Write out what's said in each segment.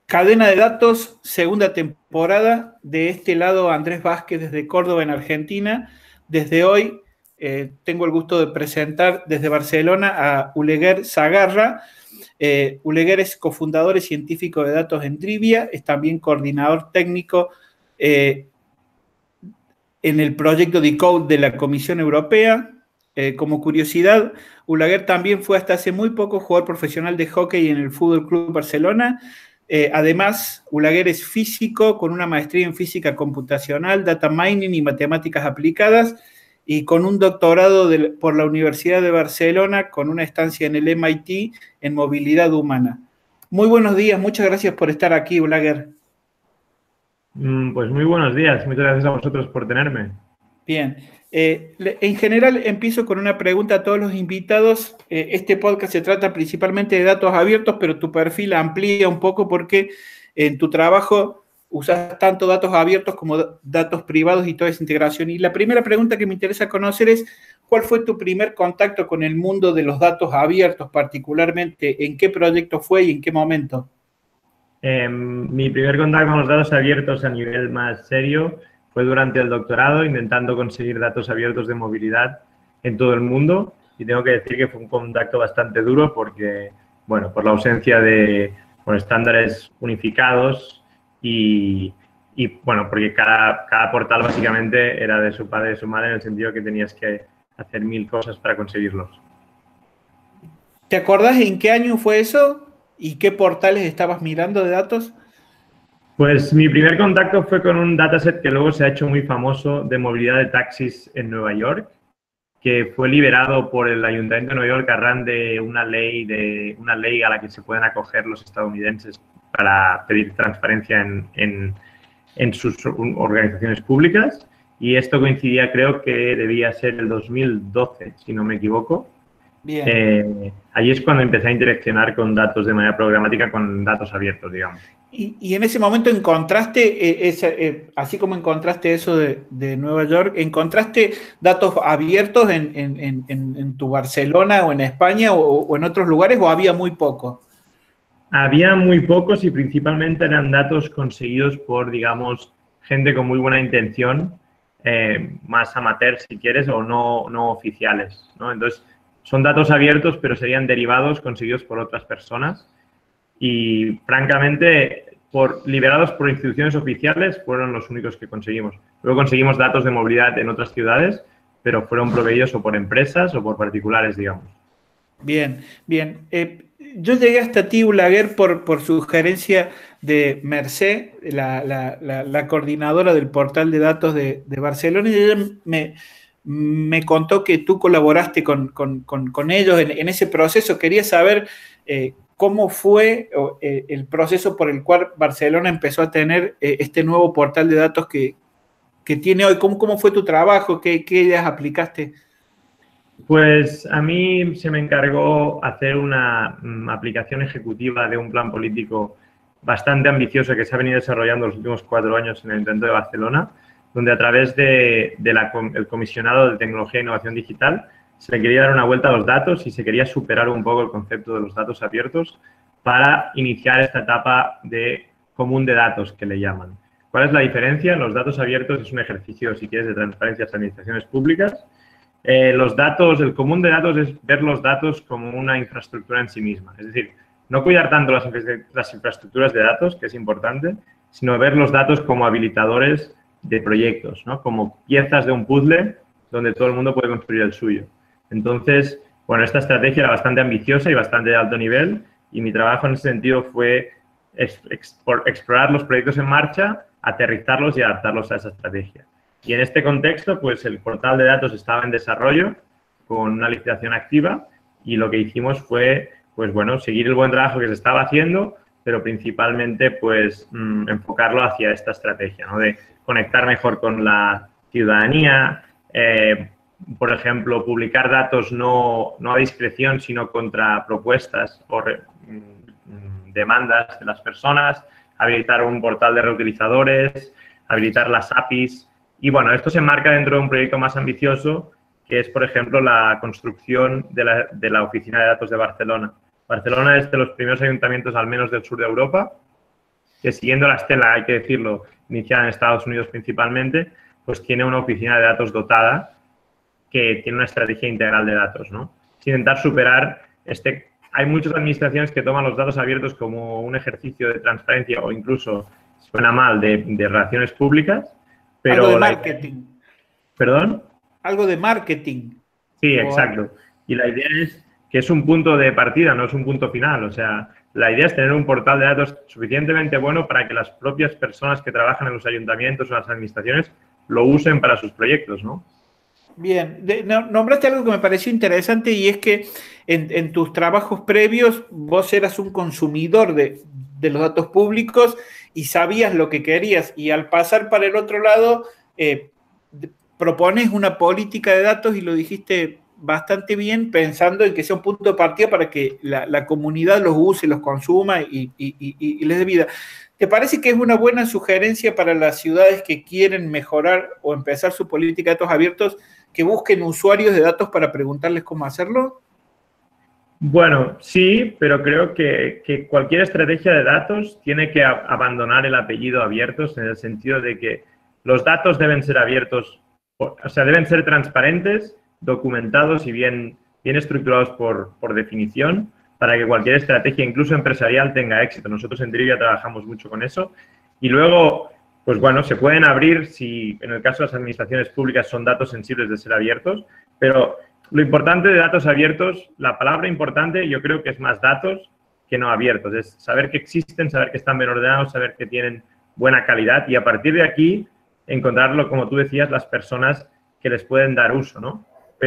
Cadena de datos, segunda temporada. De este lado, Andrés Vázquez desde Córdoba, en Argentina. Desde hoy tengo el gusto de presentar desde Barcelona a Oleguer Sagarra. Oleguer es cofundador y científico de datos en Drivia, es también coordinador técnico en el proyecto Decode de la Comisión Europea. Como curiosidad, Oleguer también fue hasta hace muy poco jugador profesional de hockey en el Fútbol Club Barcelona. Además, Oleguer es físico con una maestría en física computacional, data mining y matemáticas aplicadas, y con un doctorado por la Universidad de Barcelona, con una estancia en el MIT en movilidad humana. Muy buenos días, muchas gracias por estar aquí, Oleguer. Pues muy buenos días, muchas gracias a vosotros por tenerme. Bien, en general empiezo con una pregunta a todos los invitados. Este podcast se trata principalmente de datos abiertos, pero tu perfil amplía un poco porque en tu trabajo usas tanto datos abiertos como datos privados y toda esa integración. Y la primera pregunta que me interesa conocer es, ¿cuál fue tu primer contacto con el mundo de los datos abiertos, particularmente? ¿En qué proyecto fue y en qué momento? Mi primer contacto con los datos abiertos a nivel más serio fue durante el doctorado, intentando conseguir datos abiertos de movilidad en todo el mundo, y tengo que decir que fue un contacto bastante duro porque, bueno, por la ausencia de estándares unificados y bueno, porque cada portal básicamente era de su padre y de su madre, en el sentido que tenías que hacer 1000 cosas para conseguirlos. ¿Te acordás en qué año fue eso y qué portales estabas mirando de datos? Pues mi primer contacto fue con un dataset que luego se ha hecho muy famoso de movilidad de taxis en Nueva York, que fue liberado por el Ayuntamiento de Nueva York a raíz de una ley a la que se pueden acoger los estadounidenses para pedir transparencia en sus organizaciones públicas. Y esto coincidía, creo que debía ser el 2012, si no me equivoco. Bien. Allí es cuando empecé a interaccionar con datos de manera programática, con datos abiertos, digamos. Y en ese momento encontraste, así como encontraste eso de Nueva York, ¿encontraste datos abiertos en tu Barcelona o en España o en otros lugares, o había muy poco? Había muy pocos y principalmente eran datos conseguidos por, digamos, gente con muy buena intención, más amateur, si quieres, o no oficiales, ¿no? Entonces, son datos abiertos, pero serían derivados conseguidos por otras personas. Y, francamente, liberados por instituciones oficiales, fueron los únicos que conseguimos. Luego conseguimos datos de movilidad en otras ciudades, pero fueron proveídos o por empresas o por particulares, digamos. Bien, bien. Yo llegué hasta ti, Oleguer, por sugerencia de Mercé, la coordinadora del portal de datos de Barcelona, y ella me contó que tú colaboraste con ellos en ese proceso. Quería saber cómo fue el proceso por el cual Barcelona empezó a tener este nuevo portal de datos que tiene hoy. ¿Cómo fue tu trabajo? ¿Qué ideas aplicaste? Pues a mí se me encargó hacer una aplicación ejecutiva de un plan político bastante ambicioso que se ha venido desarrollando los últimos 4 años en el Ayuntamiento de Barcelona, donde a través del comisionado de Tecnología e Innovación Digital se le quería dar una vuelta a los datos y se quería superar un poco el concepto de los datos abiertos para iniciar esta etapa de común de datos, que le llaman. ¿Cuál es la diferencia? Los datos abiertos es un ejercicio, si quieres, de transparencia a las administraciones públicas. Los datos, el común de datos es ver los datos como una infraestructura en sí misma. Es decir, no cuidar tanto las infraestructuras de datos, que es importante, sino ver los datos como habilitadores de proyectos, ¿no? Como piezas de un puzzle donde todo el mundo puede construir el suyo. Entonces, bueno, esta estrategia era bastante ambiciosa y bastante de alto nivel, y mi trabajo en ese sentido fue explorar los proyectos en marcha, aterrizarlos y adaptarlos a esa estrategia. Y en este contexto, pues el portal de datos estaba en desarrollo con una licitación activa, y lo que hicimos fue, pues bueno, seguir el buen trabajo que se estaba haciendo, pero principalmente, pues, enfocarlo hacia esta estrategia, ¿no? De conectar mejor con la ciudadanía, por ejemplo, publicar datos no a discreción, sino contra propuestas o demandas de las personas, habilitar un portal de reutilizadores, habilitar las APIs. Y bueno, esto se enmarca dentro de un proyecto más ambicioso, que es, por ejemplo, la construcción de la Oficina de Datos de Barcelona. Barcelona es de los primeros ayuntamientos, al menos del sur de Europa, que siguiendo la estela, hay que decirlo, iniciada en Estados Unidos principalmente, pues tiene una oficina de datos dotada que tiene una estrategia integral de datos, ¿no? Sin intentar superar Hay muchas administraciones que toman los datos abiertos como un ejercicio de transparencia o incluso, suena mal, de relaciones públicas, pero... Algo de marketing. ¿Perdón? Algo de marketing. Sí, exacto. Y la idea es que es un punto de partida, no es un punto final. O sea, la idea es tener un portal de datos suficientemente bueno para que las propias personas que trabajan en los ayuntamientos o las administraciones lo usen para sus proyectos, ¿no? Bien, nombraste algo que me pareció interesante y es que en tus trabajos previos vos eras un consumidor de los datos públicos y sabías lo que querías y al pasar para el otro lado propones una política de datos y lo dijiste bastante bien pensando en que sea un punto de partida para que la comunidad los use, los consuma y les dé vida. ¿Te parece que es una buena sugerencia para las ciudades que quieren mejorar o empezar su política de datos abiertos que busquen usuarios de datos para preguntarles cómo hacerlo? Bueno, sí, pero creo que cualquier estrategia de datos tiene que abandonar el apellido abiertos en el sentido de que los datos deben ser abiertos, o sea, deben ser transparentes, documentados y bien estructurados por definición para que cualquier estrategia, incluso empresarial, tenga éxito. Nosotros en Trivia trabajamos mucho con eso. Y luego, pues bueno, se pueden abrir si en el caso de las administraciones públicas son datos sensibles de ser abiertos, pero lo importante de datos abiertos, la palabra importante yo creo que es más datos que no abiertos. Es saber que existen, saber que están bien ordenados, saber que tienen buena calidad y a partir de aquí encontrarlo, como tú decías, las personas que les pueden dar uso, ¿no?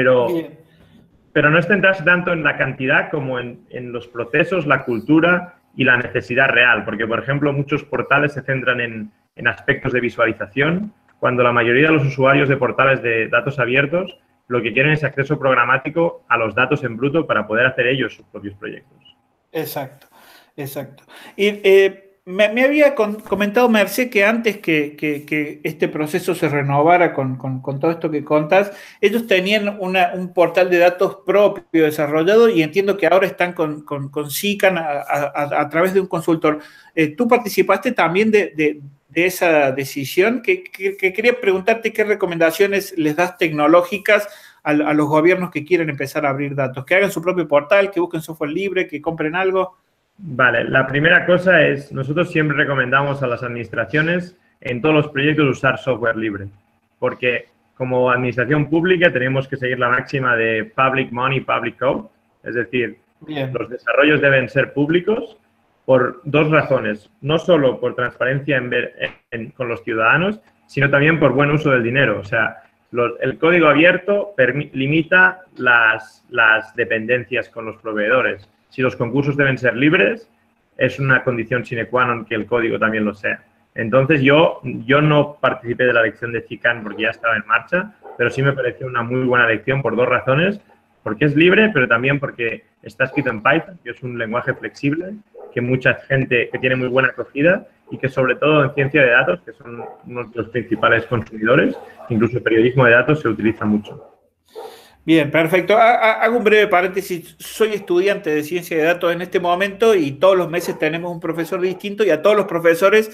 Pero no es centrarse tanto en la cantidad como en los procesos, la cultura y la necesidad real. Porque, por ejemplo, muchos portales se centran en aspectos de visualización, cuando la mayoría de los usuarios de portales de datos abiertos lo que quieren es acceso programático a los datos en bruto para poder hacer ellos sus propios proyectos. Exacto, exacto. Y me había comentado Mercé que antes que este proceso se renovara con todo esto que contas, ellos tenían un portal de datos propio desarrollado y entiendo que ahora están con SICAN a través de un consultor. ¿Tú participaste también de esa decisión? Que quería preguntarte qué recomendaciones les das tecnológicas a los gobiernos que quieren empezar a abrir datos, que hagan su propio portal, que busquen software libre, que compren algo. Vale, la primera cosa es, nosotros siempre recomendamos a las administraciones en todos los proyectos usar software libre, porque como administración pública tenemos que seguir la máxima de public money, public code, es decir, bien, los desarrollos deben ser públicos por dos razones, no solo por transparencia con los ciudadanos, sino también por buen uso del dinero. O sea, el código abierto limita las dependencias con los proveedores. Si los concursos deben ser libres, es una condición sine qua non que el código también lo sea. Entonces, yo no participé de la elección de CICAN porque ya estaba en marcha, pero sí me pareció una muy buena elección por dos razones. Porque es libre, pero también porque está escrito en Python, que es un lenguaje flexible, que mucha gente que tiene muy buena acogida y que sobre todo en ciencia de datos, que son uno de los principales consumidores, incluso el periodismo de datos se utiliza mucho. Bien, perfecto. Hago un breve paréntesis. Soy estudiante de ciencia de datos en este momento y todos los meses tenemos un profesor distinto y a todos los profesores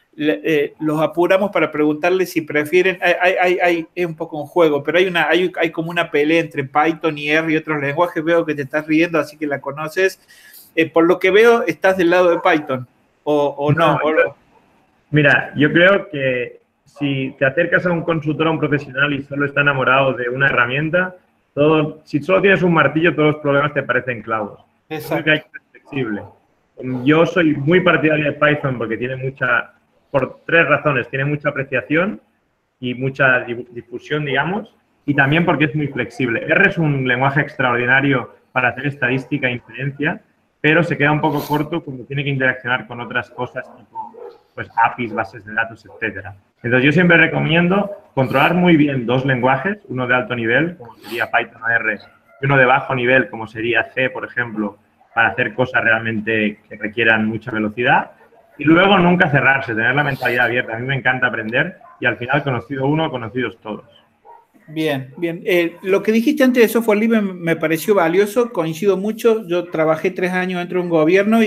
los apuramos para preguntarles si prefieren. Es un poco un juego, pero hay como una pelea entre Python y R y otros lenguajes. Veo que te estás riendo, así que la conoces. Por lo que veo, estás del lado de Python, ¿o no? Mira, yo creo que si te acercas a un consultor, a un profesional y solo está enamorado de una herramienta, si solo tienes un martillo, todos los problemas te parecen clavos. Exacto. Creo que hay que ser flexible. Yo soy muy partidario de Python porque por tres razones, tiene mucha apreciación y mucha difusión, digamos, y también porque es muy flexible. R es un lenguaje extraordinario para hacer estadística e inferencia, pero se queda un poco corto cuando tiene que interaccionar con otras cosas tipo pues, APIs, bases de datos, etcétera. Entonces, yo siempre recomiendo controlar muy bien dos lenguajes, uno de alto nivel, como sería Python o R, y uno de bajo nivel, como sería C, por ejemplo, para hacer cosas realmente que requieran mucha velocidad. Y luego nunca cerrarse, tener la mentalidad abierta. A mí me encanta aprender y al final, conocido uno, conocidos todos. Bien, bien. Lo que dijiste antes de software libre me pareció valioso, coincido mucho. Yo trabajé 3 años dentro de un gobierno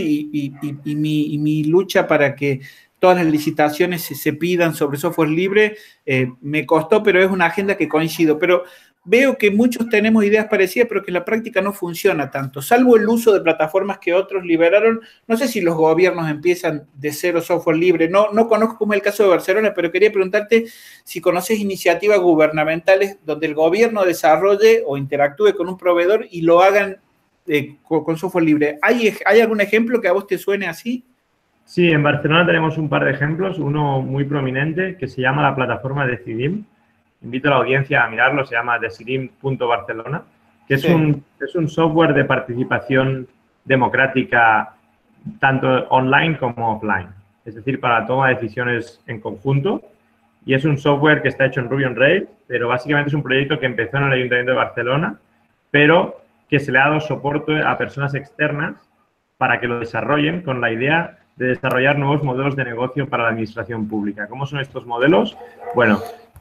y mi lucha para que todas las licitaciones se pidan sobre software libre me costó, pero es una agenda que coincido. Pero veo que muchos tenemos ideas parecidas, pero que en la práctica no funciona tanto. Salvo el uso de plataformas que otros liberaron, no sé si los gobiernos empiezan de cero software libre. No conozco cómo es el caso de Barcelona, pero quería preguntarte si conoces iniciativas gubernamentales donde el gobierno desarrolle o interactúe con un proveedor y lo hagan con software libre. ¿Hay algún ejemplo que a vos te suene así? Sí, en Barcelona tenemos un par de ejemplos, uno muy prominente que se llama la plataforma Decidim. Invito a la audiencia a mirarlo, se llama decidim.barcelona, que Sí. es un software de participación democrática tanto online como offline, es decir, para la toma de decisiones en conjunto. Y es un software que está hecho en Ruby on Rails, pero básicamente es un proyecto que empezó en el Ayuntamiento de Barcelona, pero que se le ha dado soporte a personas externas para que lo desarrollen con la idea de desarrollar nuevos modelos de negocio para la administración pública. ¿Cómo son estos modelos? Bueno,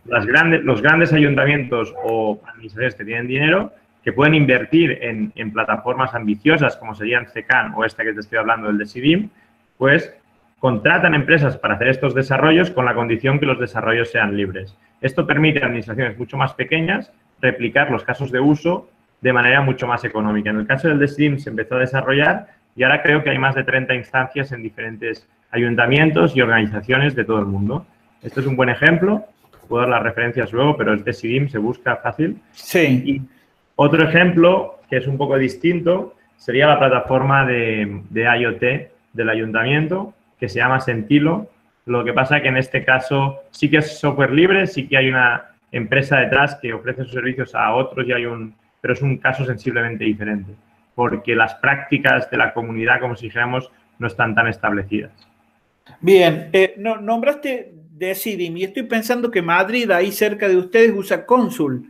los grandes ayuntamientos o administraciones que tienen dinero, que pueden invertir en plataformas ambiciosas como serían CECAN o esta que te estoy hablando, el Decidim, pues contratan empresas para hacer estos desarrollos con la condición que los desarrollos sean libres. Esto permite a administraciones mucho más pequeñas replicar los casos de uso de manera mucho más económica. En el caso del Decidim se empezó a desarrollar y ahora creo que hay más de 30 instancias en diferentes ayuntamientos y organizaciones de todo el mundo. Esto es un buen ejemplo. Puedo dar las referencias luego, pero es Decidim, se busca fácil. Sí. Y otro ejemplo, que es un poco distinto, sería la plataforma de IoT del ayuntamiento, que se llama Sentilo. Lo que pasa es que en este caso sí que es software libre, sí que hay una empresa detrás que ofrece sus servicios a otros, pero es un caso sensiblemente diferente, porque las prácticas de la comunidad, como si dijéramos, no están tan establecidas. Bien, nombraste Decidim y estoy pensando que Madrid, ahí cerca de ustedes, usa Consul.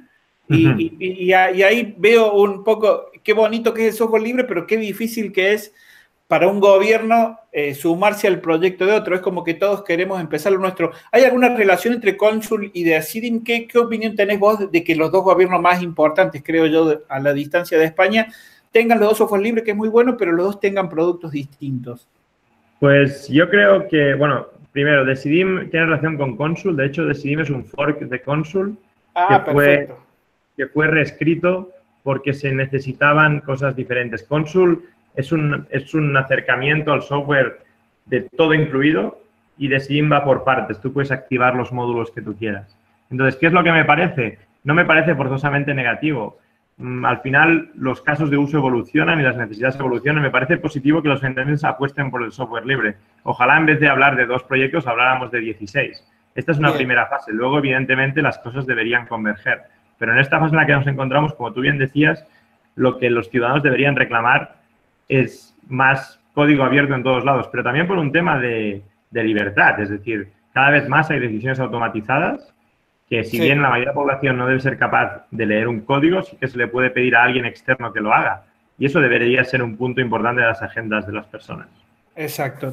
Y ahí veo un poco qué bonito que es el software libre, pero qué difícil que es para un gobierno sumarse al proyecto de otro. Es como que todos queremos empezar lo nuestro. ¿Hay alguna relación entre Consul y Decidim? ¿Qué opinión tenés vos de que los dos gobiernos más importantes, creo yo, a la distancia de España, tengan los dos software libre, que es muy bueno, pero los dos tengan productos distintos? Pues yo creo que, bueno, primero, Decidim tiene relación con Consul. De hecho, Decidim es un fork de Consul Perfecto. que fue reescrito porque se necesitaban cosas diferentes. Consul es un acercamiento al software de todo incluido y Decidim va por partes. Tú puedes activar los módulos que tú quieras. Entonces, ¿qué es lo que me parece? No me parece forzosamente negativo. Al final, los casos de uso evolucionan y las necesidades evolucionan. Me parece positivo que los ayuntamientos apuesten por el software libre. Ojalá, en vez de hablar de 2 proyectos, habláramos de 16. Esta es una primera fase. Luego, evidentemente, las cosas deberían converger. Pero en esta fase en la que nos encontramos, como tú bien decías, lo que los ciudadanos deberían reclamar es más código abierto en todos lados, pero también por un tema de libertad. Es decir, cada vez más hay decisiones automatizadas que si bien la mayoría de la población no debe ser capaz de leer un código, sí que se le puede pedir a alguien externo que lo haga. Y eso debería ser un punto importante de las agendas de las personas. Exacto.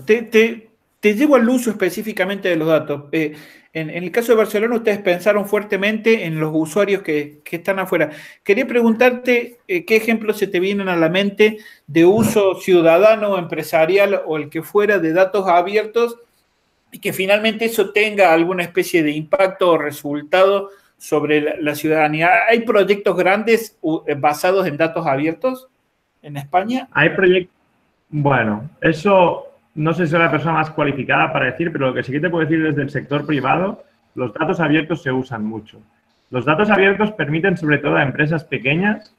Te llevo al uso específicamente de los datos. En el caso de Barcelona, ustedes pensaron fuertemente en los usuarios que están afuera. Quería preguntarte qué ejemplos se te vienen a la mente de uso ciudadano, empresarial o el que fuera de datos abiertos y que finalmente eso tenga alguna especie de impacto o resultado sobre la ciudadanía. ¿Hay proyectos grandes basados en datos abiertos en España? Hay proyectos. Bueno, eso no sé si soy la persona más cualificada para decir, pero lo que sí que te puedo decir desde el sector privado, los datos abiertos se usan mucho. Los datos abiertos permiten sobre todo a empresas pequeñas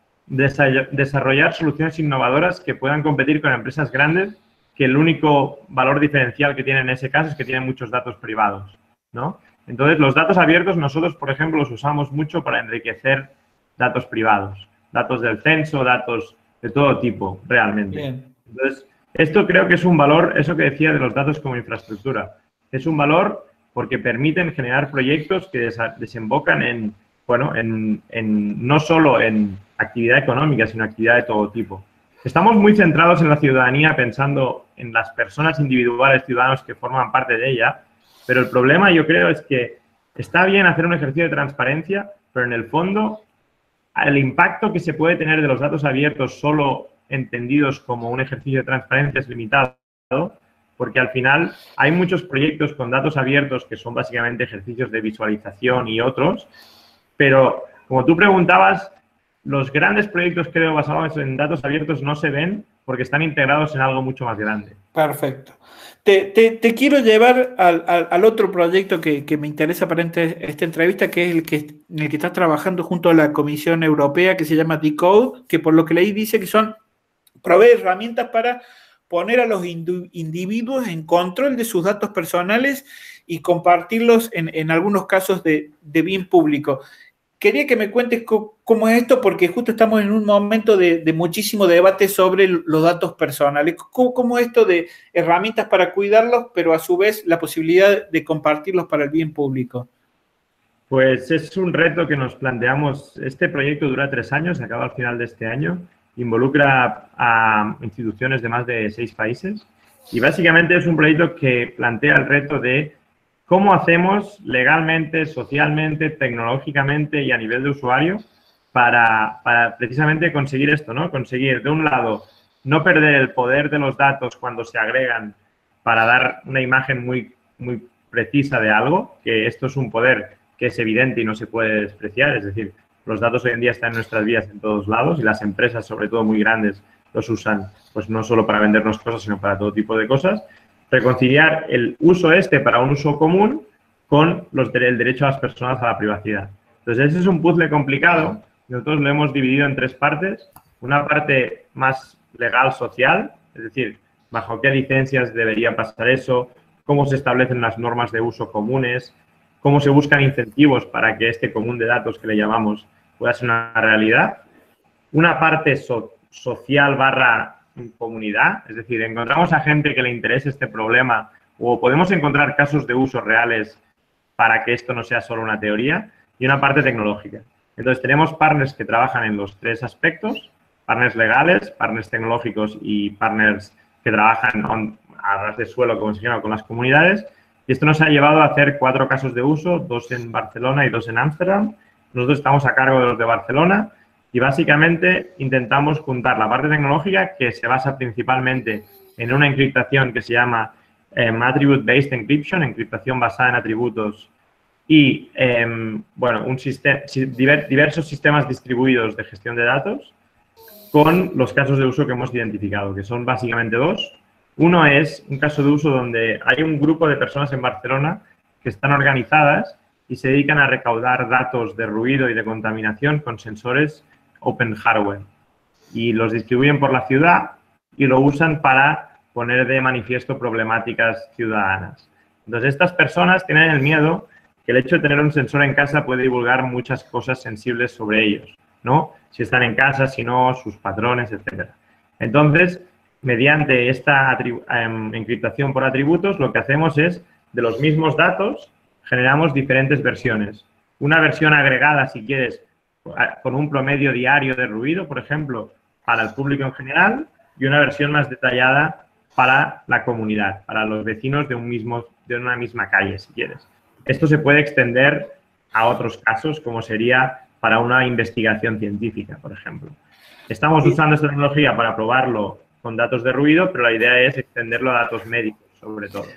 desarrollar soluciones innovadoras que puedan competir con empresas grandes, que el único valor diferencial que tienen en ese caso es que tienen muchos datos privados, ¿no? Entonces, los datos abiertos nosotros, por ejemplo, los usamos mucho para enriquecer datos privados, datos del censo, datos de todo tipo, realmente. Bien. Entonces, esto creo que es un valor, eso que decía de los datos como infraestructura. Es un valor porque permiten generar proyectos que desembocan en, bueno, no solo en actividad económica, sino actividad de todo tipo. Estamos muy centrados en la ciudadanía pensando en las personas individuales, ciudadanos que forman parte de ella, pero el problema yo creo es que está bien hacer un ejercicio de transparencia, pero en el fondo el impacto que se puede tener de los datos abiertos solo entendidos como un ejercicio de transparencia es limitado, porque al final hay muchos proyectos con datos abiertos que son básicamente ejercicios de visualización y otros, pero como tú preguntabas, los grandes proyectos, creo, basados en datos abiertos no se ven porque están integrados en algo mucho más grande. Perfecto. Te quiero llevar al otro proyecto que me interesa para esta entrevista, que es en el que estás trabajando junto a la Comisión Europea, que se llama Decode, que por lo que leí dice que provee herramientas para poner a los individuos en control de sus datos personales y compartirlos en algunos casos de bien público. Quería que me cuentes cómo es esto, porque justo estamos en un momento de muchísimo debate sobre los datos personales. ¿Cómo es esto de herramientas para cuidarlos, pero a su vez la posibilidad de compartirlos para el bien público? Pues es un reto que nos planteamos. Este proyecto dura 3 años, acaba al final de este año. Involucra a instituciones de más de 6 países y básicamente es un proyecto que plantea el reto de cómo hacemos legalmente, socialmente, tecnológicamente y a nivel de usuario para precisamente conseguir esto, ¿no? Conseguir, de un lado, no perder el poder de los datos cuando se agregan para dar una imagen muy, muy precisa de algo, que esto es un poder que es evidente y no se puede despreciar, es decir, los datos hoy en día están en nuestras vidas en todos lados y las empresas, sobre todo muy grandes, los usan pues no solo para vendernos cosas, sino para todo tipo de cosas. Reconciliar el uso para un uso común con el derecho a las personas a la privacidad. Entonces, ese es un puzzle complicado. Nosotros lo hemos dividido en 3 partes. Una parte más legal, social, es decir, bajo qué licencias debería pasar eso, cómo se establecen las normas de uso comunes, cómo se buscan incentivos para que este común de datos que le llamamos pueda ser una realidad. Una parte social / comunidad, es decir, encontramos a gente que le interese este problema o podemos encontrar casos de uso reales para que esto no sea solo una teoría, y una parte tecnológica. Entonces, tenemos partners que trabajan en los 3 aspectos, partners legales, partners tecnológicos y partners que trabajan a ras de suelo, como se llama, con las comunidades. Y esto nos ha llevado a hacer 4 casos de uso, 2 en Barcelona y 2 en Ámsterdam. Nosotros estamos a cargo de los de Barcelona y básicamente intentamos juntar la parte tecnológica, que se basa principalmente en una encriptación que se llama Attribute-Based Encryption, encriptación basada en atributos, y diversos sistemas distribuidos de gestión de datos, con los casos de uso que hemos identificado, que son básicamente 2. Uno es un caso de uso donde hay un grupo de personas en Barcelona que están organizadas y se dedican a recaudar datos de ruido y de contaminación con sensores open hardware. Y los distribuyen por la ciudad y lo usan para poner de manifiesto problemáticas ciudadanas. Entonces, estas personas tienen el miedo que el hecho de tener un sensor en casa puede divulgar muchas cosas sensibles sobre ellos, ¿no? Si están en casa, si no, sus patrones, etc. Entonces, mediante esta encriptación por atributos, lo que hacemos es, de los mismos datos, generamos diferentes versiones. Una versión agregada, si quieres, con un promedio diario de ruido, por ejemplo, para el público en general, y una versión más detallada para la comunidad, para los vecinos de una misma calle, si quieres. Esto se puede extender a otros casos, como sería para una investigación científica, por ejemplo. Estamos usando esta tecnología para probarlo con datos de ruido, pero la idea es extenderlo a datos médicos, sobre todo.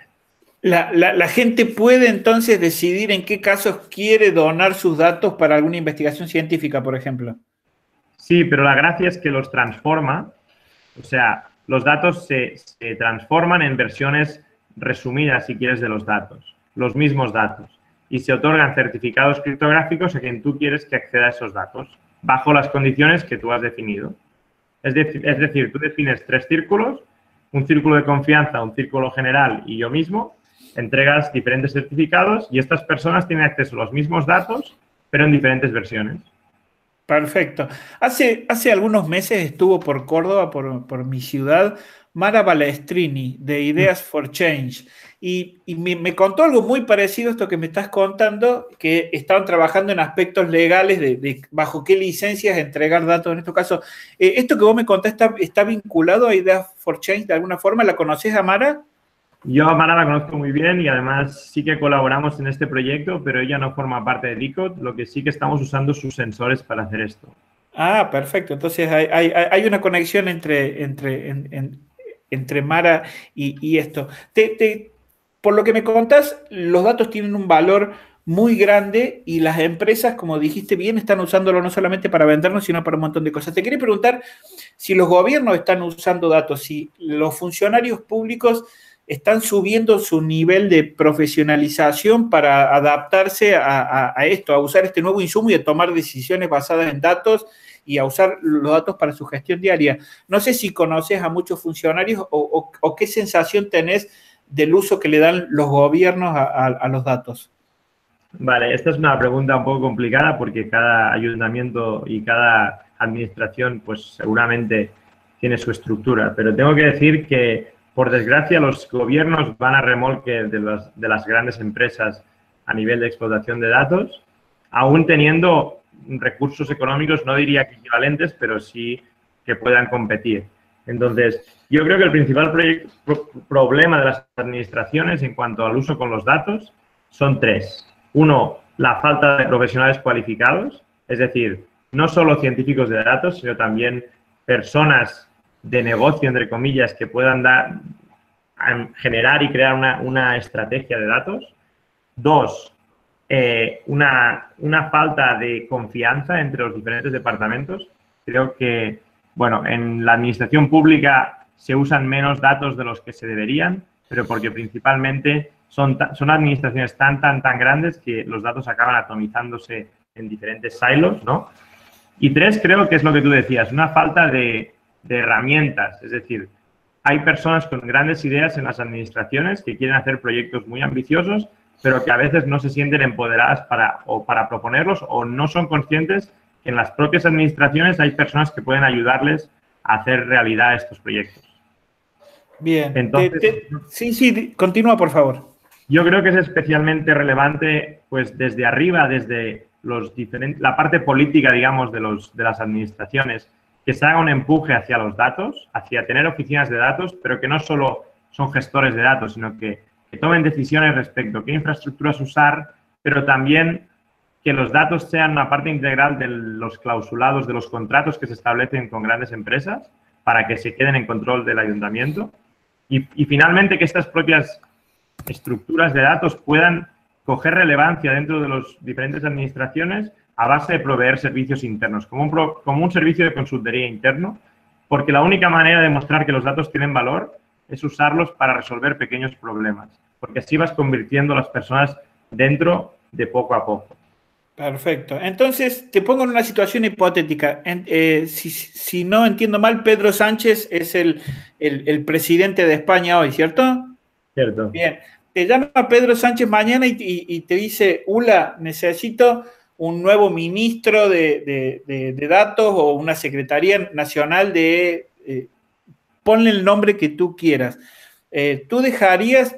La gente puede entonces decidir en qué casos quiere donar sus datos para alguna investigación científica, por ejemplo. Sí, pero la gracia es que los transforma, o sea, los datos se transforman en versiones resumidas, si quieres, de los datos, los mismos datos, y se otorgan certificados criptográficos a quien tú quieres que acceda a esos datos, bajo las condiciones que tú has definido. Es decir, tú defines 3 círculos, un círculo de confianza, un círculo general y yo mismo, entregas diferentes certificados y estas personas tienen acceso a los mismos datos, pero en diferentes versiones. Perfecto. Hace algunos meses estuvo por Córdoba, por mi ciudad, Mara Balestrini, de Ideas for Change. Y me contó algo muy parecido a esto que me estás contando, que estaban trabajando en aspectos legales de bajo qué licencias entregar datos en estos casos. ¿Esto que vos me contaste está vinculado a Ideas for Change de alguna forma? ¿La conoces, a Mara? Yo a Mara la conozco muy bien y además sí que colaboramos en este proyecto, pero ella no forma parte de DICOT, lo que sí que estamos usando sus sensores para hacer esto. Ah, perfecto. Entonces hay una conexión entre Mara y esto. Por lo que me contás, los datos tienen un valor muy grande y las empresas, como dijiste bien, están usándolo no solamente para vendernos, sino para un montón de cosas. Te quería preguntar si los gobiernos están usando datos, si los funcionarios públicos están subiendo su nivel de profesionalización para adaptarse a esto, a usar este nuevo insumo y a tomar decisiones basadas en datos y a usar los datos para su gestión diaria. No sé si conoces a muchos funcionarios o qué sensación tenés del uso que le dan los gobiernos a los datos. Vale, esta es una pregunta un poco complicada porque cada ayuntamiento y cada administración pues seguramente tiene su estructura, pero tengo que decir que por desgracia los gobiernos van a remolque de las grandes empresas a nivel de explotación de datos, aún teniendo recursos económicos, no diría que equivalentes, pero sí que puedan competir. Entonces, yo creo que el principal problema de las administraciones en cuanto al uso con los datos son tres. Uno, la falta de profesionales cualificados, es decir, no solo científicos de datos, sino también personas de negocio, entre comillas, que puedan generar y crear una estrategia de datos. Dos, una falta de confianza entre los diferentes departamentos. Creo que, bueno, en la administración pública se usan menos datos de los que se deberían, pero porque principalmente son administraciones tan grandes que los datos acaban atomizándose en diferentes silos, ¿no? Y tres, creo que es lo que tú decías, una falta de herramientas. Es decir, hay personas con grandes ideas en las administraciones que quieren hacer proyectos muy ambiciosos, pero que a veces no se sienten empoderadas para proponerlos o no son conscientes que en las propias administraciones hay personas que pueden ayudarles a hacer realidad estos proyectos. Bien. Entonces, sí, continúa, por favor. Yo creo que es especialmente relevante, pues, desde arriba, desde la parte política, digamos, de las administraciones, que se haga un empuje hacia los datos, hacia tener oficinas de datos, pero que no solo son gestores de datos, sino que tomen decisiones respecto a qué infraestructuras usar, pero también que los datos sean una parte integral de los clausulados, de los contratos que se establecen con grandes empresas para que se queden en control del ayuntamiento. Y finalmente, que estas propias estructuras de datos puedan coger relevancia dentro de las diferentes administraciones a base de proveer servicios internos, como un servicio de consultoría interno, porque la única manera de mostrar que los datos tienen valor es usarlos para resolver pequeños problemas, porque así vas convirtiendo a las personas dentro de poco a poco. Perfecto. Entonces, te pongo en una situación hipotética. Si no entiendo mal, Pedro Sánchez es el presidente de España hoy, ¿cierto? Cierto. Bien. Te llama Pedro Sánchez mañana y te dice, Ula, necesito un nuevo ministro de datos o una secretaría nacional ponle el nombre que tú quieras. ¿Tú dejarías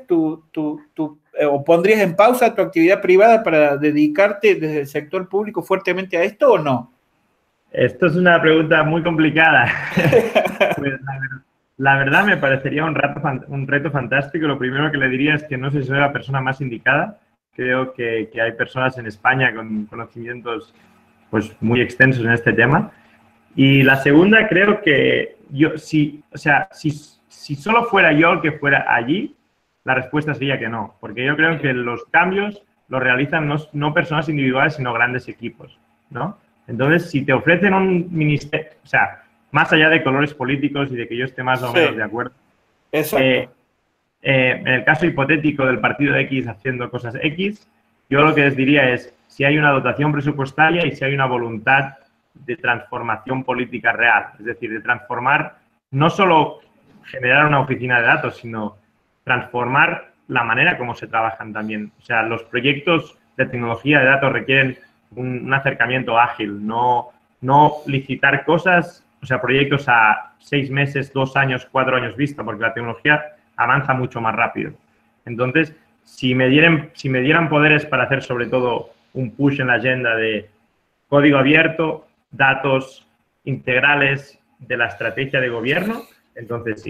o pondrías en pausa tu actividad privada para dedicarte desde el sector público fuertemente a esto o no? Esto es una pregunta muy complicada. Pues la verdad me parecería un reto fantástico. Lo primero que le diría es que no sé si soy la persona más indicada. Creo que hay personas en España con conocimientos pues, muy extensos en este tema. Y la segunda, creo que si solo fuera yo el que fuera allí, la respuesta sería que no. Porque yo creo que los cambios los realizan no personas individuales, sino grandes equipos, ¿no? Entonces, si te ofrecen un ministerio, o sea, más allá de colores políticos y de que yo esté más o menos de acuerdo. Exacto. En el caso hipotético del partido X haciendo cosas X, yo lo que les diría es si hay una dotación presupuestaria y si hay una voluntad de transformación política real. Es decir, de transformar, no solo generar una oficina de datos, sino transformar la manera como se trabajan también. O sea, los proyectos de tecnología de datos requieren un acercamiento ágil, no licitar cosas, o sea, proyectos a 6 meses, 2 años, 4 años vista, porque la tecnología avanza mucho más rápido. Entonces, si me dieran poderes para hacer sobre todo un push en la agenda de código abierto, datos integrales de la estrategia de gobierno, entonces sí.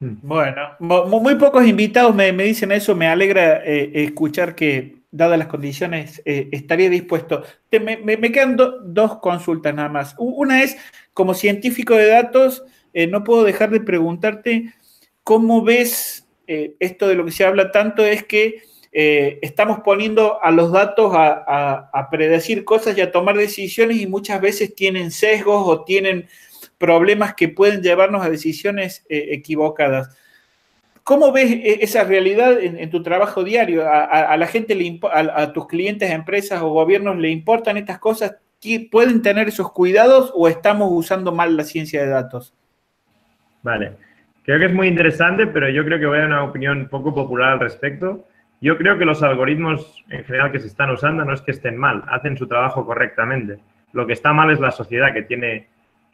Bueno, muy pocos invitados me dicen eso, me alegra escuchar que, dadas las condiciones, estaría dispuesto. Me quedan dos consultas nada más. Una es, como científico de datos, no puedo dejar de preguntarte cómo ves esto de lo que se habla tanto, es que estamos poniendo a los datos a predecir cosas y a tomar decisiones y muchas veces tienen sesgos o tienen problemas que pueden llevarnos a decisiones equivocadas. ¿Cómo ves esa realidad en tu trabajo diario? ¿A la gente, a tus clientes, empresas o gobiernos le importan estas cosas? ¿Pueden tener esos cuidados o estamos usando mal la ciencia de datos? Vale, creo que es muy interesante, pero yo creo que voy a dar una opinión poco popular al respecto. Yo creo que los algoritmos en general que se están usando no es que estén mal, hacen su trabajo correctamente. Lo que está mal es la sociedad que tiene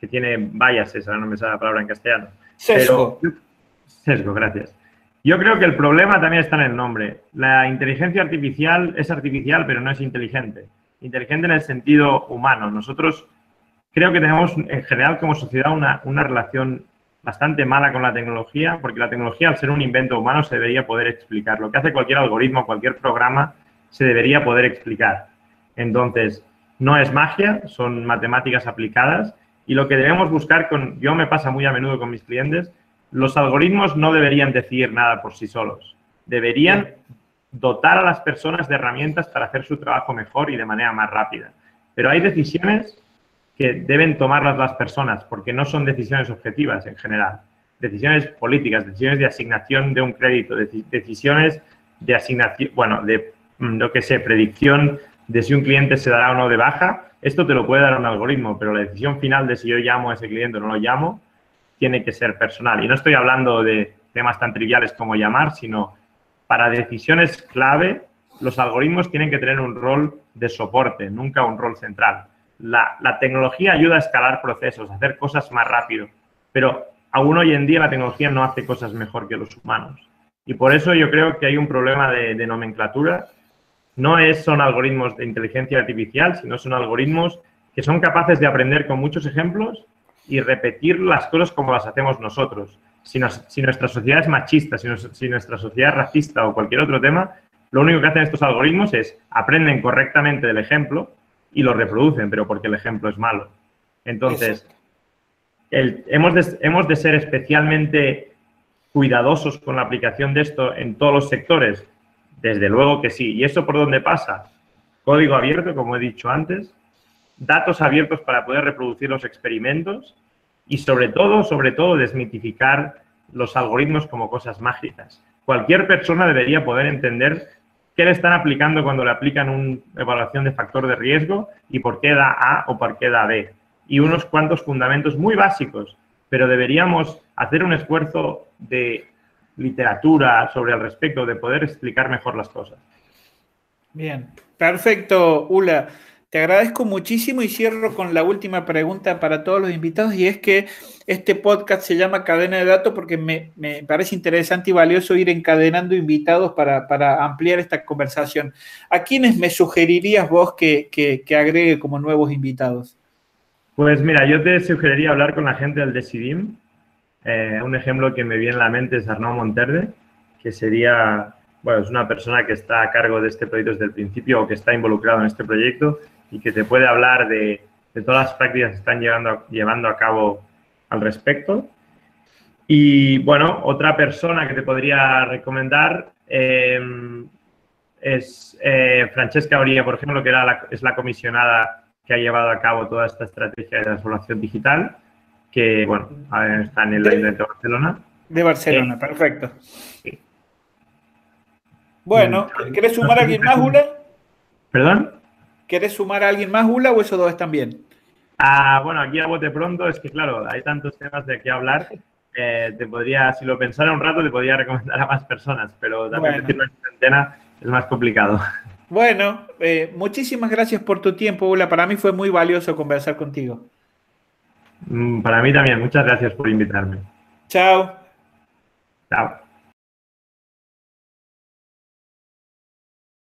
biases, ahora no me sale la palabra en castellano. Sesgo. Sesgo, gracias. Yo creo que el problema también está en el nombre. La inteligencia artificial es artificial, pero no es inteligente. Inteligente en el sentido humano. Nosotros creo que tenemos en general como sociedad una relación bastante mala con la tecnología, porque la tecnología, al ser un invento humano, se debería poder explicar. Lo que hace cualquier algoritmo, cualquier programa, se debería poder explicar. Entonces, no es magia, son matemáticas aplicadas y lo que debemos buscar yo me pasa muy a menudo con mis clientes, los algoritmos no deberían decidir nada por sí solos. Deberían dotar a las personas de herramientas para hacer su trabajo mejor y de manera más rápida. Pero hay decisiones que deben tomarlas las personas porque no son decisiones objetivas en general. Decisiones políticas, decisiones de asignación de un crédito, decisiones de asignación, bueno, de, lo que sé, predicción de si un cliente se dará o no de baja. Esto te lo puede dar un algoritmo, pero la decisión final de si yo llamo a ese cliente o no lo llamo tiene que ser personal. Y no estoy hablando de temas tan triviales como llamar, sino para decisiones clave, los algoritmos tienen que tener un rol de soporte, nunca un rol central. La tecnología ayuda a escalar procesos, a hacer cosas más rápido, pero aún hoy en día la tecnología no hace cosas mejor que los humanos. Y por eso yo creo que hay un problema de nomenclatura. No son algoritmos de inteligencia artificial, sino son algoritmos que son capaces de aprender con muchos ejemplos y repetir las cosas como las hacemos nosotros. Si nuestra sociedad es machista, si nuestra sociedad es racista o cualquier otro tema, lo único que hacen estos algoritmos es aprenden correctamente del ejemplo y lo reproducen, pero porque el ejemplo es malo. Entonces, hemos de ser especialmente cuidadosos con la aplicación de esto en todos los sectores. Desde luego que sí. ¿Y eso por dónde pasa? Código abierto, como he dicho antes, datos abiertos para poder reproducir los experimentos y sobre todo desmitificar los algoritmos como cosas mágicas. Cualquier persona debería poder entender qué le están aplicando cuando le aplican una evaluación de factor de riesgo y por qué da A o por qué da B. Y unos cuantos fundamentos muy básicos, pero deberíamos hacer un esfuerzo de literatura sobre el respecto, de poder explicar mejor las cosas. Bien, perfecto, Ula. Te agradezco muchísimo y cierro con la última pregunta para todos los invitados y es que este podcast se llama Cadena de Datos porque me parece interesante y valioso ir encadenando invitados para ampliar esta conversación. ¿A quiénes me sugerirías vos que agregue como nuevos invitados? Pues mira, yo te sugeriría hablar con la gente del Decidim. Un ejemplo que me viene a la mente es Arnaud Monterde, que sería, bueno, es una persona que está a cargo de este proyecto desde el principio o que está involucrado en este proyecto y que te puede hablar de todas las prácticas que están llevando a cabo al respecto. Y, bueno, otra persona que te podría recomendar es Francesca Oria, por ejemplo, que es la comisionada que ha llevado a cabo toda esta estrategia de transformación digital, que, bueno, está en el Ayuntamiento de Barcelona. De Barcelona, perfecto. Sí. Bueno, ¿querés sumar a alguien más, Ula? ¿Perdón? ¿Querés sumar a alguien más, Ula, o esos dos están bien? Bueno, aquí a bote pronto es que, claro, hay tantos temas de qué hablar. Si lo pensara un rato, te podría recomendar a más personas, pero también decirlo en antena es más complicado. Bueno, muchísimas gracias por tu tiempo, Ula. Para mí fue muy valioso conversar contigo. Para mí también. Muchas gracias por invitarme. Chao. Chao.